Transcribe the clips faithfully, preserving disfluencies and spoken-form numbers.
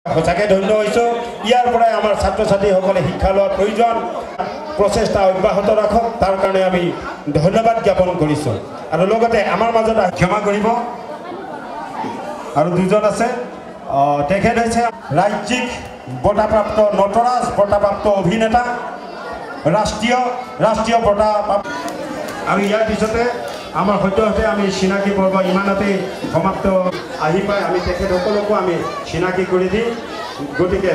সঁচাকৈ ধন্য হৈছোঁ। ইয়াৰ পৰাই আমাৰ ছাত্ৰ ছাত্ৰীসকলে শিক্ষা লোৱাৰ প্ৰয়োজন প্ৰচেষ্টা অব্যাহত ৰাখক, তাৰ কাৰণে আমি ধন্যবাদ জ্ঞাপন কৰিছোঁ। আৰু লগতে আমাৰ মাজত ক্ষমা কৰিব আৰু দুজন আছে, তেখেত হৈছে ৰাজ্যিক বঁটাপ্ৰাপ্ত নটৰাজ বঁটাপ্ৰাপ্ত অভিনেতা, ৰাষ্ট্ৰীয় ৰাষ্ট্ৰীয় বঁটা। আৰু ইয়াৰ পিছতে আমাৰ সদ্যহতে আমি চিনাকি পৰ্ব ইমানতেই সমাপ্ত আহি পাই আমি তেখেতসকলকো আমি চিনাকি কৰি দিম। গতিকে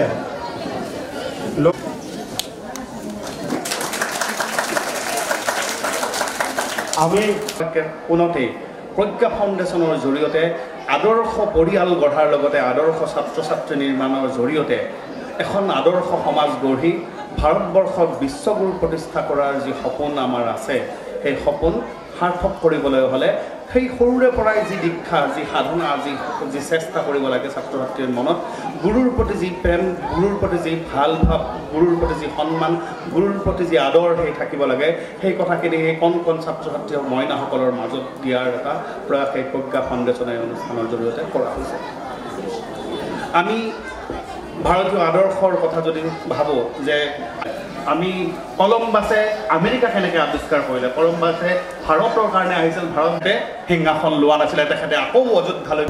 আমি পুনতেই প্ৰজ্ঞা ফাউণ্ডেশ্যনৰ জৰিয়তে আদৰ্শ পৰিয়াল গঢ়াৰ লগতে আদৰ্শ ছাত্ৰ ছাত্ৰী নিৰ্মাণৰ জৰিয়তে এখন আদৰ্শ সমাজ গঢ়ি ভাৰতবৰ্ষত বিশ্বগুৰু প্ৰতিষ্ঠা কৰাৰ যি সপোন আমাৰ আছে, সেই সপোন সাৰ্থক কৰিবলৈ হ'লে সেই সৰুৰে পৰাই যি দীক্ষা, যি সাধনা, যি যি চেষ্টা কৰিব লাগে ছাত্ৰ ছাত্ৰীৰ মনত, গুৰুৰ প্ৰতি যি প্ৰেম, গুৰুৰ প্ৰতি যি ভাল ভাৱ, গুৰুৰ প্ৰতি যি সন্মান, গুৰুৰ প্ৰতি যি আদৰ সেই থাকিব লাগে, সেই কথাখিনি সেই কণ কণ ছাত্ৰ ছাত্ৰী মইনাসকলৰ মাজত দিয়াৰ এটা প্ৰয়াস এই প্ৰজ্ঞা ফাউণ্ডেশ্যনে অনুষ্ঠানৰ জৰিয়তে কৰা হৈছে। আমি ভাৰতীয় আদৰ্শৰ কথা যদি ভাবোঁ যে আমি কলম্বাছে আমেৰিকা কেনেকৈ আৱিষ্কাৰ কৰিলে, কলম্বাছে ভাৰতৰ কাৰণে আহিছিল, ভাৰতে সিংহাসন লোৱা নাছিলে, তেখেতে আকৌ অযোধ্যালৈ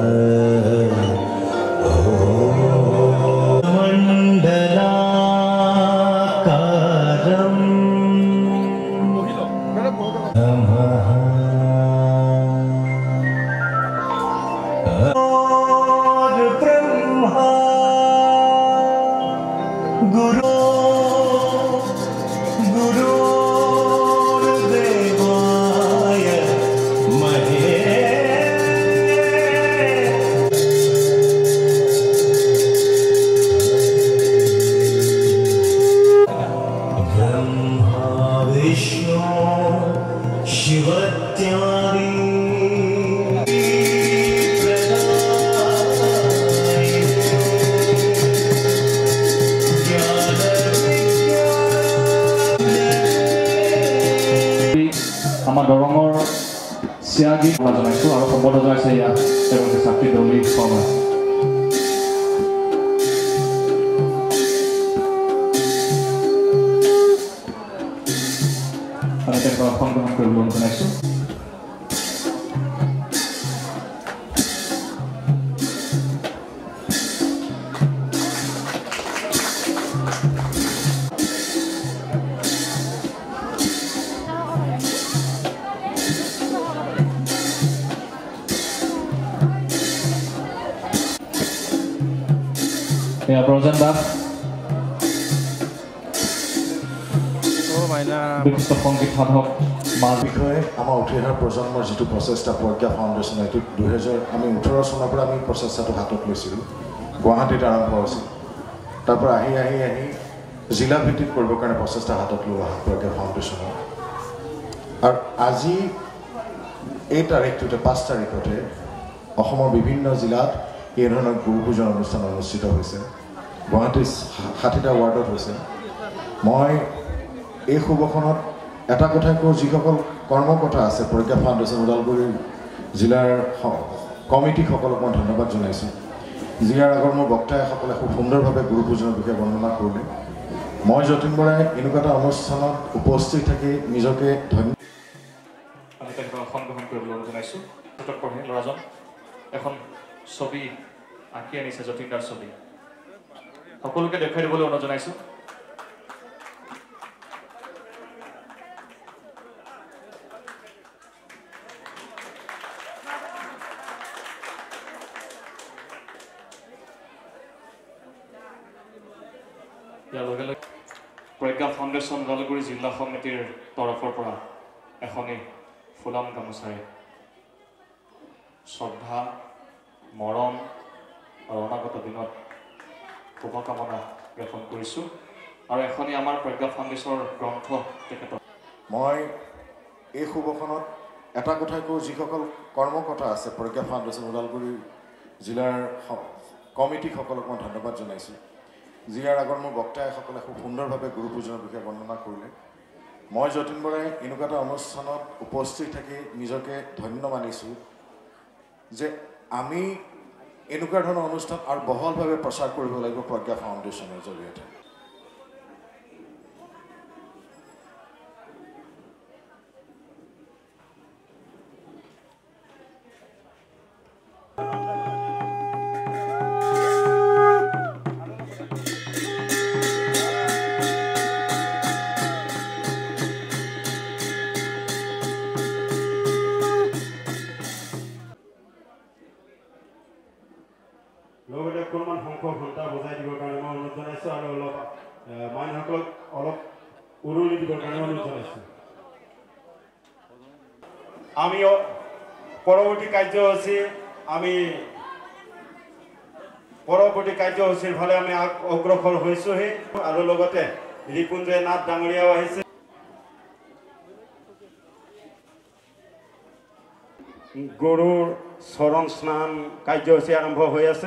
আমাৰ দৰঙৰ চিয়াগী জনাইছোঁ আৰু সম্বোধন জনাইছে ইয়াত তেওঁ ছাত্ৰী দৌলী শৰ্মা। আমি তেওঁক আসন গ্ৰহণ কৰিবলৈ জনাইছোঁ। প্ৰজন দাস বিশিষ্ট সংগীত সাধক মাৰ বিষয়ে আমাৰ উঠি অহা প্ৰজন্মৰ যিটো প্ৰচেষ্টা প্ৰজ্ঞা ফাউণ্ডেশ্যন, এইটো দুহেজাৰ আমি ওঠৰ চনৰ পৰা আমি প্ৰচেষ্টাটো হাতত লৈছিলোঁ। গুৱাহাটীত আৰম্ভ হৈছিল, তাৰ পৰা আহি আহি আহি জিলা ভিত্তিত কৰিবৰ কাৰণে প্ৰচেষ্টা হাতত লোৱা হয় প্ৰজ্ঞা ফাউণ্ডেশ্যনৰ। আৰু আজি এই তাৰিখটোতে পাঁচ তাৰিখতে অসমৰ বিভিন্ন জিলাত এই ধৰণৰ গুৰু পূজন অনুষ্ঠান অনুষ্ঠিত হৈছে। গুৱাহাটীৰ ষাঠিটা ৱাৰ্ডত হৈছে। মই এই শুভখনত এটা কথাই কওঁ, যিসকল কৰ্মকৰ্তা আছে প্ৰজ্ঞা ফাউণ্ডেশ্যন ওদালগুৰি জিলাৰ কমিটিসকলক মই ধন্যবাদ জনাইছোঁ। যিয়াৰ আগৰ মোৰ বক্তাসকলে খুব সুন্দৰভাৱে গুৰু পূজনৰ বিষয়ে বৰ্ণনা কৰিলে। মই যতীন বৰাই এনেকুৱা এটা অনুষ্ঠানত উপস্থিত থাকি নিজকে ধন্য আসন গ্ৰহণ কৰিবলৈ জনাইছোঁ। পঢ়ি ল'ৰাজন এখন ছবি আঁকি আনিছে, যতীনদাৰ ছবি, সকলোকে দেখুৱাই দিবলৈ অনুৰোধ জনাইছোঁ। ইয়াৰ লগে লগে প্ৰজ্ঞা ফাউণ্ডেশ্যন ওদালগুৰি জিলা সমিতিৰ তৰফৰ পৰা এখনি ফুলাম গামোচাৰে শ্ৰদ্ধা, মৰম আৰু অনাগত দিনত শুভকামনা জ্ঞাপন কৰিছোঁ। আৰু এখনি আমাৰ প্ৰজ্ঞা ফাউণ্ডেশ্যনৰ গ্ৰন্থ তেখেতৰ। মই এই শুভখনত এটা কথাই কওঁ, যিসকল কৰ্মকৰ্তা আছে প্ৰজ্ঞা ফাউণ্ডেশ্যন ওদালগুৰি জিলাৰ কমিটিসকলক মই ধন্যবাদ জনাইছোঁ। যিয়াৰ আগৰ মোৰ বক্তাসকলে খুব সুন্দৰভাৱে গুৰু পূজনৰ বিষয়ে বৰ্ণনা কৰিলে। মই যতীন বৰাই এনেকুৱা এটা অনুষ্ঠানত উপস্থিত থাকি নিজকে ধন্য মানিছোঁ যে আমি এনেকুৱা ধৰণৰ অনুষ্ঠান আৰু বহলভাৱে প্ৰচাৰ কৰিব লাগিব প্ৰজ্ঞা ফাউণ্ডেশ্যনৰ জৰিয়তে। লগতে অকণমান সংখ্যক ঘণ্টা বজাই দিবৰ কাৰণে মই অনুৰোধ জনাইছোঁ আৰু অলপ মানুহসকলক অলপ উৰুলি দিবৰ কাৰণে অনুৰোধ জনাইছোঁ। আমি পৰৱৰ্তী কাৰ্যসূচী আমি পৰৱৰ্তী কাৰ্যসূচীৰ ফালে আমি অগ্ৰসৰ হৈছোঁহি আৰু লগতে ৰিপুঞ্জয় নাথ ডাঙৰীয়াও আহিছে। গৰুৰ চৰণ স্নান কাৰ্যসূচী আৰম্ভ হৈ আছে।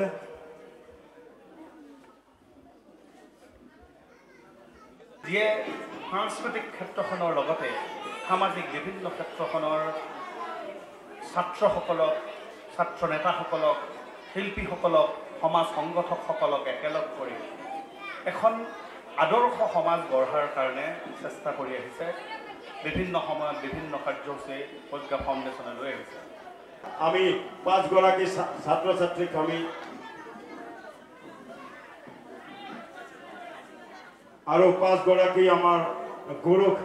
যিয়ে সাংস্কৃতিক ক্ষেত্ৰখনৰ লগতে সামাজিক বিভিন্ন ক্ষেত্ৰখনৰ ছাত্ৰসকলক, ছাত্ৰ নেতাসকলক, শিল্পীসকলক, সমাজ সংগঠকসকলক একেলগ কৰি এখন আদৰ্শ সমাজ গঢ়াৰ কাৰণে চেষ্টা কৰি আহিছে। বিভিন্ন সময়ত বিভিন্ন কাৰ্যসূচী প্ৰজ্ঞা ফাউণ্ডেশ্যনে লৈ আহিছে। আমি পাঁচগৰাকী ছাত্ৰ ছাত্ৰীক আমি আৰু পাঁচগৰাকী আমাৰ গুৰুক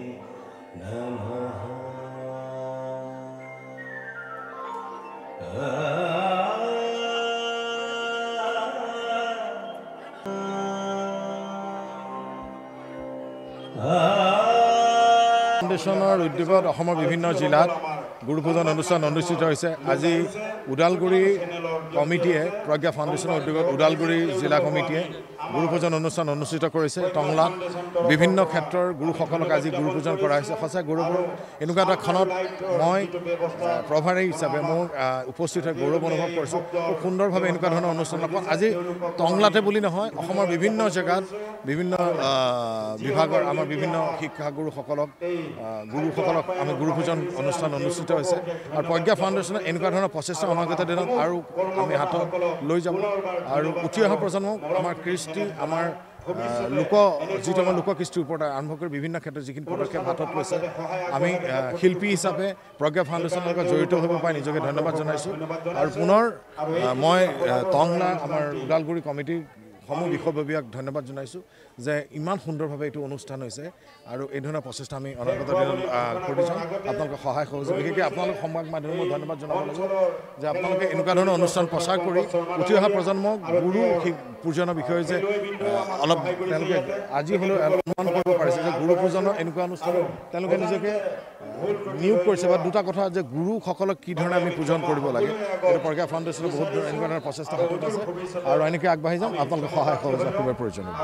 ফাউণ্ডেশ্যনৰ উদ্যোগত অসমৰ বিভিন্ন জিলাত গুৰু পূজন অনুষ্ঠান অনুষ্ঠিত হৈছে। আজি ওদালগুৰি কমিটিয়ে প্ৰজ্ঞা ফাউণ্ডেশ্যনৰ উদ্যোগত ওদালগুৰি জিলা কমিটিয়ে গুৰু পূজন অনুষ্ঠান অনুষ্ঠিত কৰিছে। টংলাত বিভিন্ন ক্ষেত্ৰৰ গুৰুসকলক আজি গুৰু পূজন কৰা হৈছে। সঁচাই গৌৰৱ, এনেকুৱা এটা ক্ষণত মই প্ৰভাৰী হিচাপে মোৰ উপস্থিত হৈ গৌৰৱ অনুভৱ কৰিছোঁ। খুব সুন্দৰভাৱে এনেকুৱা ধৰণৰ অনুষ্ঠান অকল আজি টংলাতে বুলি নহয়, অসমৰ বিভিন্ন জেগাত বিভিন্ন বিভাগৰ আমাৰ বিভিন্ন শিক্ষাগুৰুসকলক গুৰুসকলক আমি গুৰু পূজন অনুষ্ঠান অনুষ্ঠিত হৈছে। আৰু প্ৰজ্ঞা ফাউণ্ডেশ্যনে এনেকুৱা ধৰণৰ প্ৰচেষ্টা অনাগত দিনত আৰু আমি হাতত লৈ যাব আৰু উঠি অহা প্ৰজন্মক আমাৰ কৃষ্টি, আমাৰ লোক যিটো আমাৰ লোককৃষ্টিৰ ওপৰত আৰম্ভ কৰি বিভিন্ন ক্ষেত্ৰত যিখিনি পদক্ষেপ হাতত লৈছে, আমি শিল্পী হিচাপে প্ৰজ্ঞা ফাউণ্ডেশ্যনৰ লগত জড়িত হ'ব পাই নিজকে ধন্যবাদ জনাইছোঁ। আৰু পুনৰ মই টংলা আমাৰ ওদালগুৰি কমিটিৰ সমূহ বিষয়ববীয়াক ধন্যবাদ জনাইছোঁ যে ইমান সুন্দৰভাৱে এইটো অনুষ্ঠান হৈছে আৰু এই ধৰণৰ প্ৰচেষ্টা আমি অনাগত দিনত কৰি যাম। আপোনালোকৰ সহায় সহযোগ, বিশেষকৈ আপোনালোক সংবাদ মাধ্যমক ধন্যবাদ জনাব লাগিব যে আপোনালোকে এনেকুৱা ধৰণৰ অনুষ্ঠান প্ৰচাৰ কৰি উঠি অহা প্ৰজন্মক গুৰু পূজনৰ বিষয়ে যে অলপ তেওঁলোকে আজি হ'লেও অনুমান কৰিব পাৰিছে যে গুৰু পূজনৰ এনেকুৱা অনুষ্ঠান তেওঁলোকে নিজকে নিয়োগ কৰিছে। বা দুটা কথা যে গুৰুসকলক কি ধৰণে আমি পূজন কৰিব লাগে, এইটো প্ৰজ্ঞা ফাউণ্ডেশ্যনে বহুত এনেকুৱা ধৰণৰ প্ৰচেষ্টা হাতত আছে আৰু এনেকৈ আগবাঢ়ি যাম। আপোনালোকে সহায় সহযোগ খুবেই প্ৰয়োজনীয়।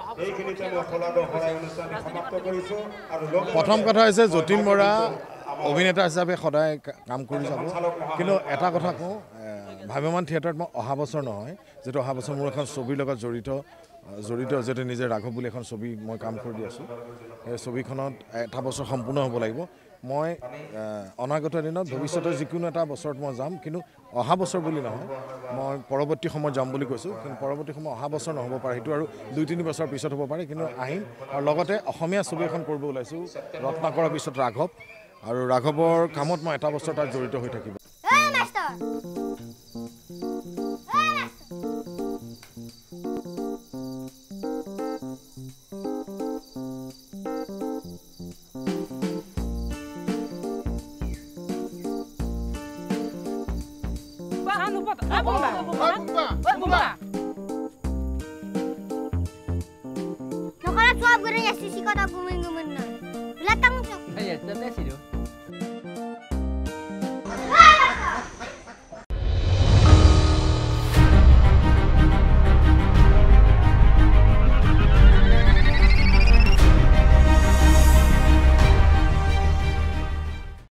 প্ৰথম কথা হৈছে যতীন বৰা অভিনেতা হিচাপে সদায় কাম কৰি যাব, কিন্তু এটা কথা কওঁ, ভাৱ্যমান থিয়েটাৰত মই অহা বছৰ নহয়, যিটো অহা বছৰ মোৰ এখন ছবিৰ লগত জড়িত জড়িত যিহেতু নিজে ৰাঘৱ বুলি এখন ছবি মই কাম কৰি দি আছোঁ। সেই ছবিখনত এটা বছৰ সম্পূৰ্ণ হ'ব লাগিব। মই অনাগত দিনত ভৱিষ্যতৰ যিকোনো এটা বছৰত মই যাম, কিন্তু অহা বছৰ বুলি নহয়, মই পৰৱৰ্তী সময়ত যাম বুলি কৈছোঁ। কিন্তু পৰৱৰ্তী সময় অহা বছৰ নহ'ব পাৰে, সেইটো আৰু দুই তিনি বছৰ পিছত হ'ব পাৰে, কিন্তু আহিম। আৰু লগতে অসমীয়া ছবি এখন কৰিব ওলাইছোঁ, ৰত্নাকৰৰ পিছত ৰাঘৱ, আৰু ৰাঘৱৰ কামত মই এটা বছৰ তাত জড়িত হৈ থাকিব। Nokala suap goreng ya sisi kota gue